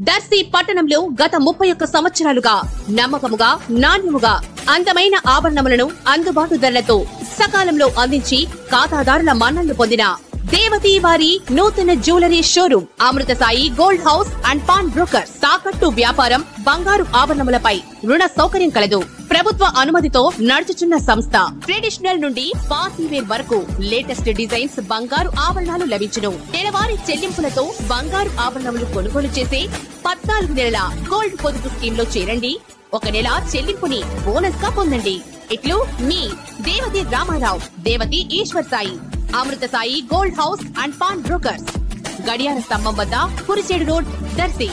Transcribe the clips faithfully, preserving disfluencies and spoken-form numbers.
దర్శి పట్టణంలో గత ముప్పై ఒక్క సంవత్సరాలుగా నమ్మకముగా నాణ్యముగా అందమైన ఆభరణములను అందుబాటు ధరలతో సకాలంలో అందించి ఖాతాదారుల మన్ననలు పొందిన దేవతి వారి నూతన jewellery showroom Amrutha Sai gold house and pawn broker. తాకట్టు వ్యాపారం, బంగారు ఆభరణములపై రుణ సౌకర్యం కలదు. ప్రభుత్వ అనుమతితో నడుచుచున్న సంస్థ. ట్రెడిషనల్ నుండి పార్టీ వేర్ వరకు లేటెస్ట్ డిజైన్స్ బంగారు ఆభరణాలు లభించును. నెలవారీ చెల్లింపులతో బంగారు ఆభరణములు కొనుగోలు చేసే పద్నాలుగు నెలల గోల్డ్ పొదుపు స్కీమ్ లో చేరండి. ఒక నెల చెల్లింపుని బోనస్ గా పొందండి. ఇట్లు మీ Devathi Ramarao, Devathi Eshwar Sai, Amrutha Sai gold house and pawn brokers, గడియార స్తంభం వద్ద, కురిచేడు రోడ్, దర్శి.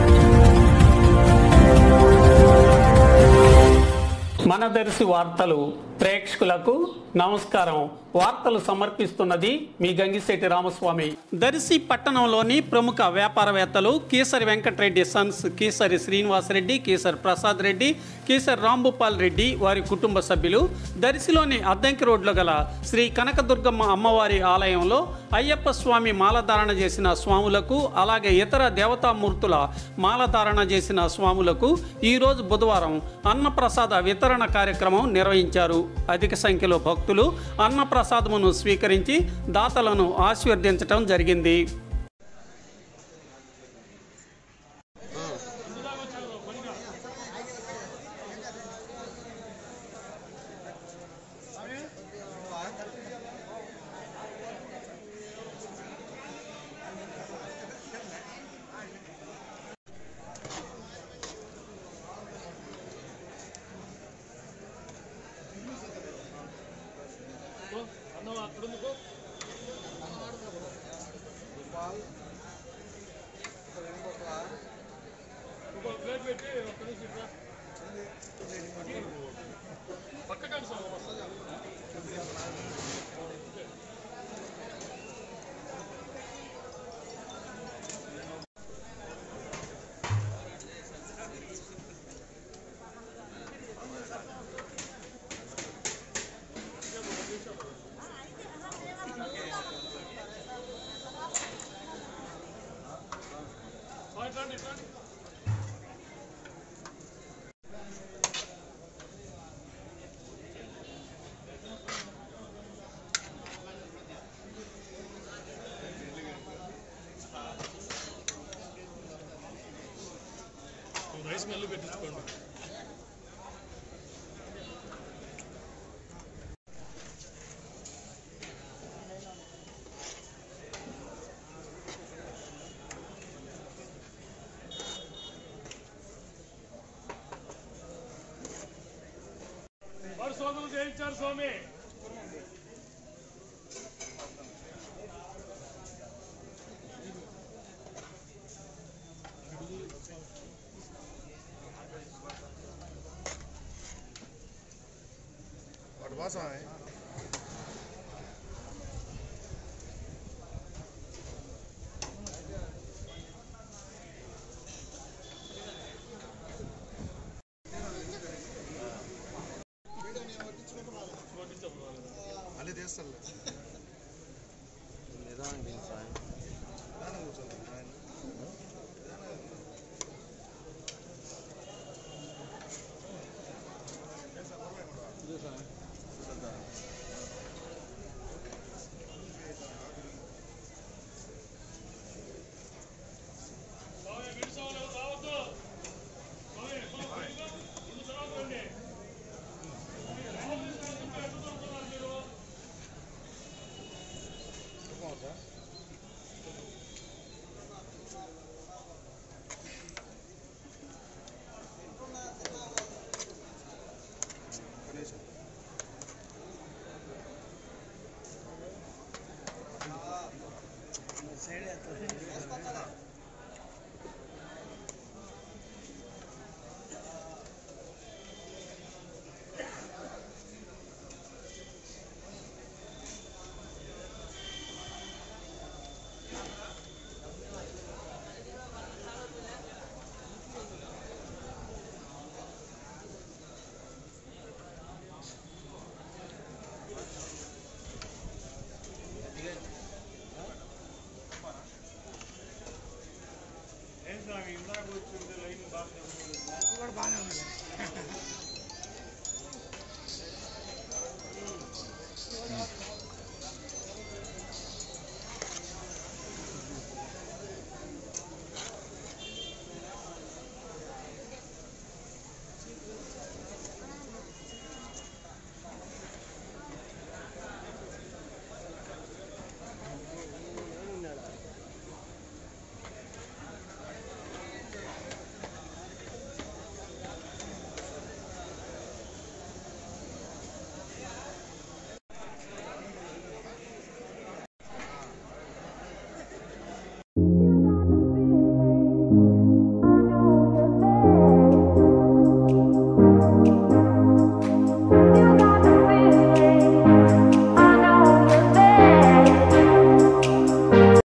మన దర్శి వార్తలు ప్రేక్షకులకు నమస్కారం. వార్తలు సమర్పిస్తున్నది మీ గంగిశెట్టి రామస్వామి. దర్శి పట్టణంలోని ప్రముఖ వ్యాపారవేత్తలు కీసరి వెంకటరెడ్డి సన్స్, కీసరి శ్రీనివాసరెడ్డి, కీసరి ప్రసాద్ రెడ్డి, కీసరి రాంభూపాల్ రెడ్డి వారి కుటుంబ సభ్యులు దర్శిలోని అద్దంకి రోడ్లో గల శ్రీ కనకదుర్గమ్మ అమ్మవారి ఆలయంలో అయ్యప్ప స్వామి మాలధారణ చేసిన స్వాములకు, అలాగే ఇతర దేవతామూర్తుల మాలధారణ చేసిన స్వాములకు ఈరోజు బుధవారం అన్నప్రసాద వితరణ కార్యక్రమం నిర్వహించారు. అధిక సంఖ్యలో భక్తులు అన్నప్రసాదమును స్వీకరించి దాతలను ఆశీర్వదించడం జరిగింది. రైస్ మెల్లు పెట్టించుకోండి. వాడు సోదరులు చేయించారు స్వామి. वासा है अले देश चल निदान दिन साय निदान को चल ऐसा సార్